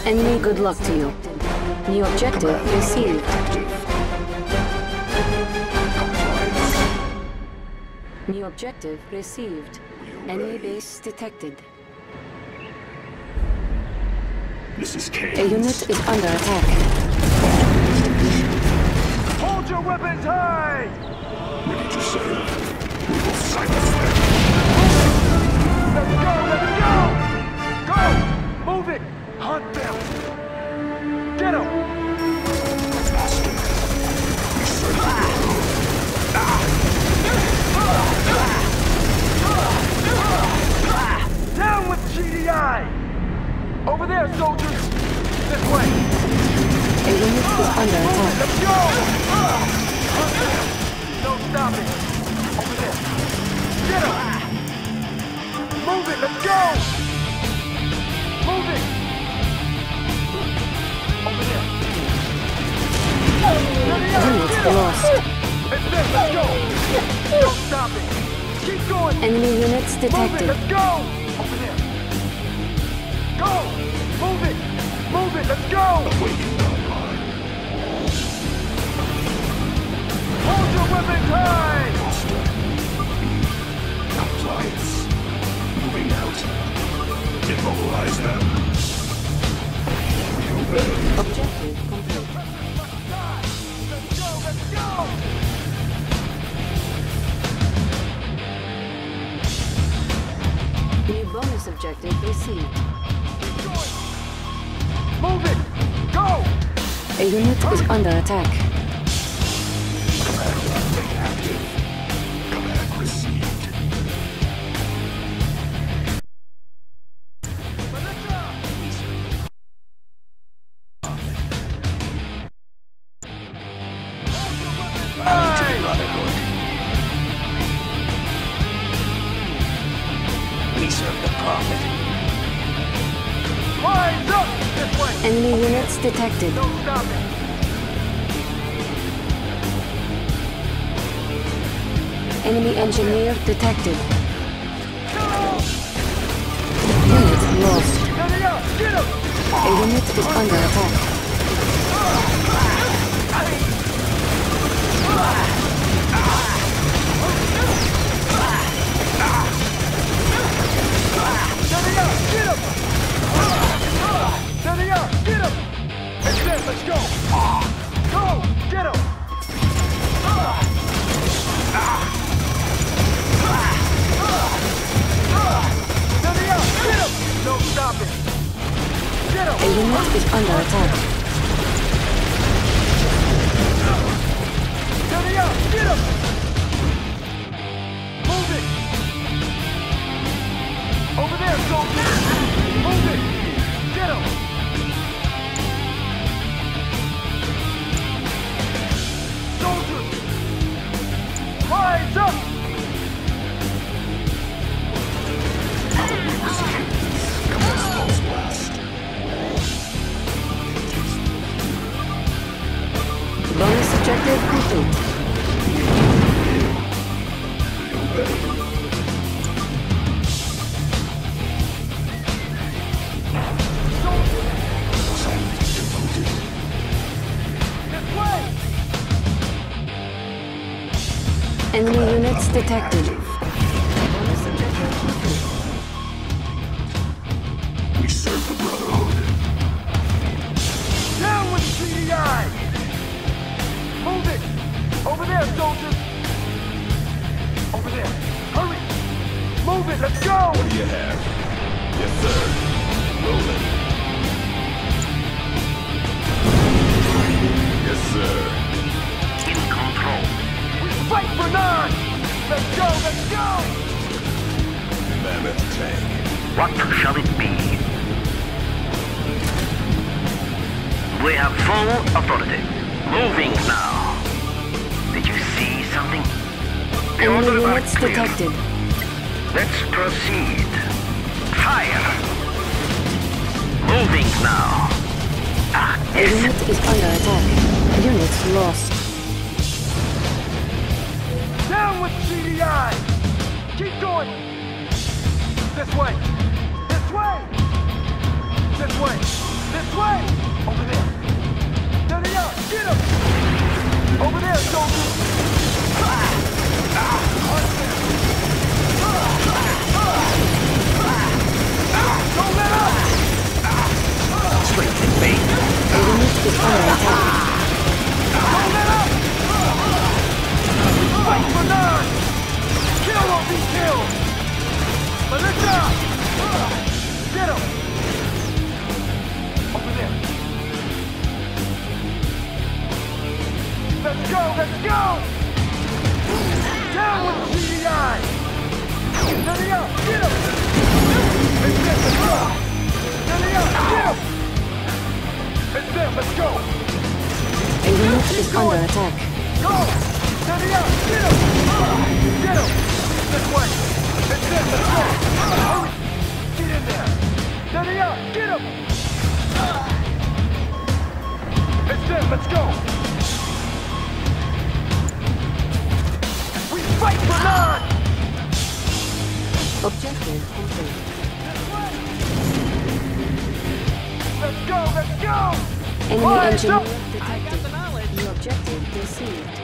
Enemy, good luck to you. New objective received. New objective received. Enemy base detected. This is Kane. A unit is under attack. Hold your weapons high! Ready to serve. We will silence them. Let's go! Let's go! Go! Move it! Hunt them! Get them! Master, we serve the Down with GDI! Over there, soldiers! This way! A unit is under attack. Let's go! Hunt them! Don't stop it! Over there! Get them! Move it! Let's go! Move it! Over there! Unit lost. It's there! Let's go! Don't stop it! Keep going! Enemy units Move it! detected. Let's go! Over there! Go! Move it! Move it! Let's go! waiting online. Hold your weapons high! Master. Compliance. Moving out. Immobilize them. We obey. Objective complete. Let's go! Let's go! New bonus objective received. Move it! Go! A unit is under attack. Command runway active. Command received. Running to the Brotherhood. We serve the Prophet. Rise up! This way! Enemy units detected. Don't stop it! Enemy engineer detected. Unit lost. Hurry up! Get him! A unit is under attack. Hurry up! Get him! Hurry up! Get him! That's it! Let's go! Go! Get him! Hurry up! Get him! Don't stop it! Get A him! unit is under attack. Hurry up! Get him! Move it! Over there, soldier! Move it! Get him! Soldiers! Rise up! Commence pulse blast. Bonus objective complete. Silence devoted. This way! Enemy units detected. Bonus objective complete. We serve the Brotherhood. Down with CDI! Move it! Over there, soldiers! Over there! Hurry! Move it! Let's go! What do you have? Yes, sir. Rolling. Yes, sir. In control. We fight for 9! Let's go! Let's go! Mammoth tank. What shall it be? We have full authority. Moving now. Did you see something? The Enemy order units is clear. detected. Let's proceed. Fire! Moving now. Ah, A yes. unit is under attack. Unit lost. Down with CDI! Keep going! This way! This way! This way! This way! let's go! Down with GDI! Nutty up, get him! It's them, let's go! Nutty up, get him! It's them, let's go! A unit is under attack. Go! Nutty up, get him! Get him! This way! It's them, let's go! Hurry! Get in there! Nutty up, get him! It's them, let's go! We fight for none! Objective complete. Let's go, let's go! Enemy Rise engineer up! detected. New objective received.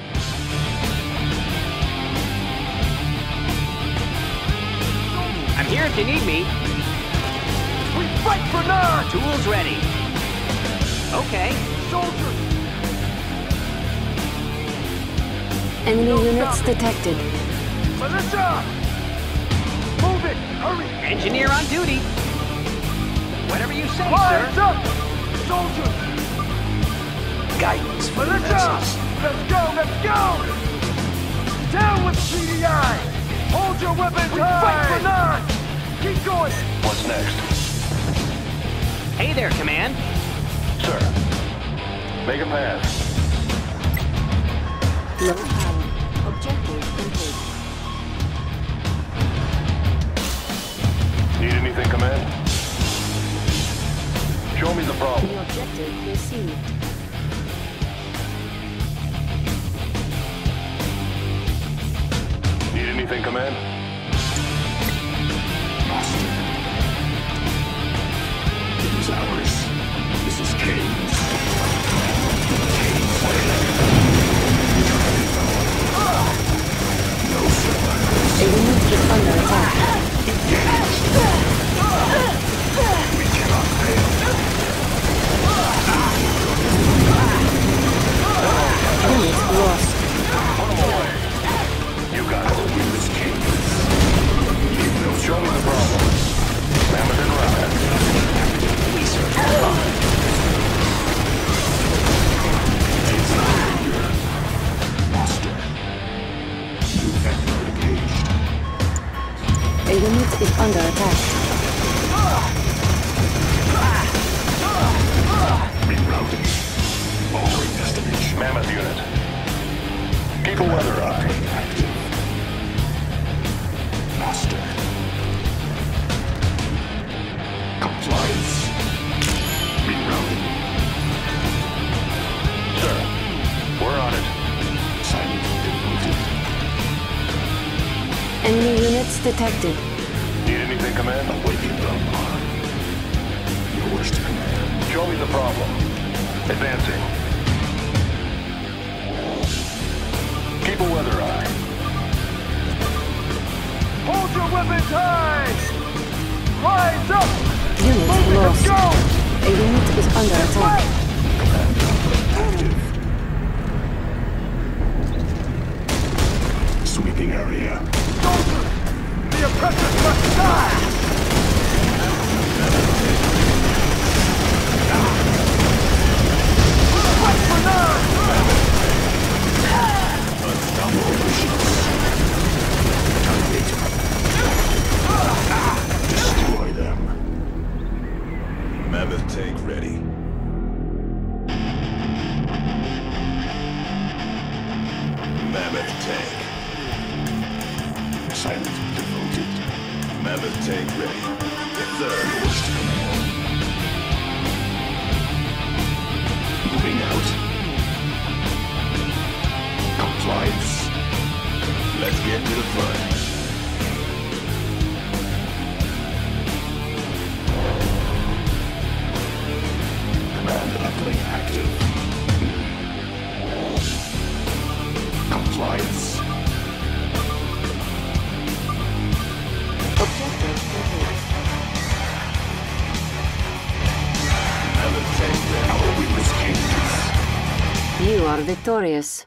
I'm here if you need me. We fight for none! Tools ready. Okay. Soldiers! Enemy units detected. Militia! Move it! Hurry! Engineer on duty. Whatever you say, Rise sir. up! Soldiers! Guidance for the Militia! masses. Let's go, let's go! Down with GDI! Hold your weapons high! Fight for none! Keep going! What's next? Hey there, Command. Sir. Make a pass. Low power. Objective complete. Need anything, Command? Show me the problem. New objective received. Need anything, Command? It is ours. This is Kane's. A unit is under attack. Unit lost. You got it. This Kane's. Show me the problem. Mammoth and Rabbit. A unit is under attack. Rerouting. Altering destination. Mammoth unit. Keep a weather eye. Active. Master. Compliance. Rerouting. Sir, we're on it. Silent devoted. Enemy units detected. Need anything, Command? Awaiting them. Yours to command. Show me the problem. Advancing. Keep a weather eye. Hold your weapons high! Rise up! Unit Move it, let's lost. go! A unit is under attack. Active. Sweeping area. Soldiers! The oppressors must die! Fight for none! Unstoppable machines. Target. Destroy them. Mammoth tank ready. Mammoth tank. Silent devoted. Mammoth tank ready. Yes, sir. Yours to command. Moving out. Compliance. Let's get to the front. Command uplink active. Compliance. Objective complete. Mammoth tank ready. Our weakness changes. You are victorious.